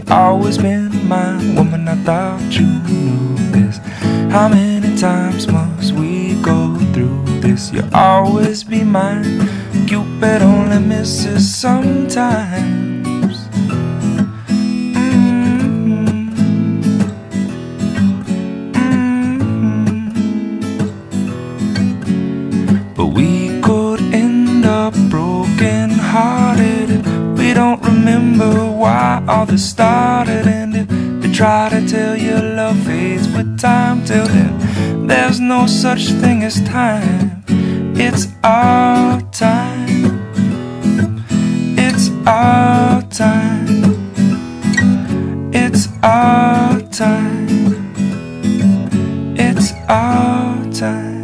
always been mine. Woman, I thought you knew this. How many times must we go through this? You'll always be mine. Cupid only misses sometimes. But we could end up broken hearted if we don't remember why all this started. And if they try to tell you love fades with time, tell them there's no such thing as time. It's our time. It's our time. It's our time. It's our time.